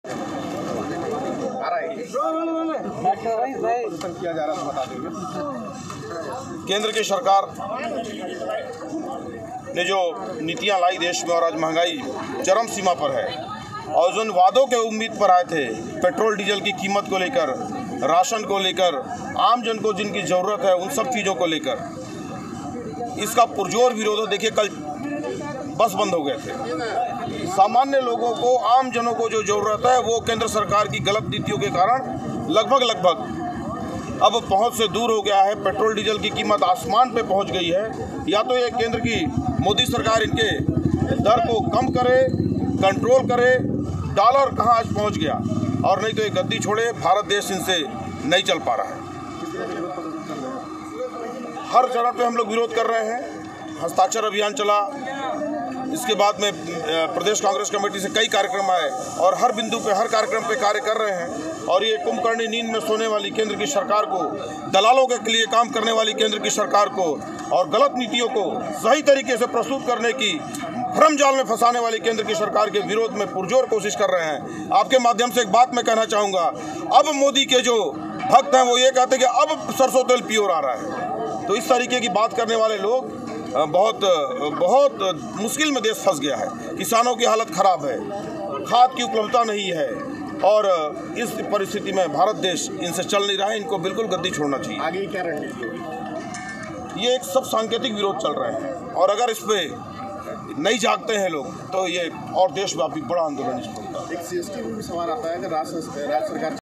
किया जा रहा है, बता देंगे। केंद्र की सरकार ने जो नीतियां लाई देश में और आज महंगाई चरम सीमा पर है और जिन वादों के उम्मीद पर आए थे, पेट्रोल डीजल की कीमत को लेकर, राशन को लेकर, आम जन को जिनकी ज़रूरत है उन सब चीज़ों को लेकर इसका पुरजोर विरोध है। देखिए, कल बस बंद हो गए थे। सामान्य लोगों को, आम जनों को जो ज़रूरत है वो केंद्र सरकार की गलत नीतियों के कारण लगभग अब पहुंच से दूर हो गया है। पेट्रोल डीजल की कीमत आसमान पे पहुंच गई है। या तो ये केंद्र की मोदी सरकार इनके दर को कम करे, कंट्रोल करे। डॉलर कहां आज पहुंच गया, और नहीं तो ये गद्दी छोड़े, भारत देश इनसे नहीं चल पा रहा है। हर चरण पे हम लोग विरोध कर रहे हैं। हस्ताक्षर अभियान चला, इसके बाद में प्रदेश कांग्रेस कमेटी से कई कार्यक्रम आए और हर बिंदु पे, हर कार्यक्रम पे कार्य कर रहे हैं। और ये कुंभकर्णी नींद में सोने वाली केंद्र की सरकार को, दलालों के लिए काम करने वाली केंद्र की सरकार को और गलत नीतियों को सही तरीके से प्रस्तुत करने की भ्रम जाल में फंसाने वाली केंद्र की सरकार के विरोध में पुरजोर कोशिश कर रहे हैं। आपके माध्यम से एक बात मैं कहना चाहूँगा, अब मोदी के जो भक्त हैं वो ये कहते हैं कि अब सरसों तेल प्योर आ रहा है। तो इस तरीके की बात करने वाले लोग बहुत मुश्किल में देश फंस गया है। किसानों की हालत खराब है, खाद की उपलब्धता नहीं है और इस परिस्थिति में भारत देश इनसे चल नहीं रहा है। इनको बिल्कुल गद्दी छोड़ना चाहिए। आगे क्या रणनीति होगी? ये एक सब सांकेतिक विरोध चल रहे हैं और अगर इस पे नहीं जागते हैं लोग तो ये और देशव्यापी बड़ा आंदोलन इसको होगा। एक CST में भी सवाल आता है कि राज्य सरकार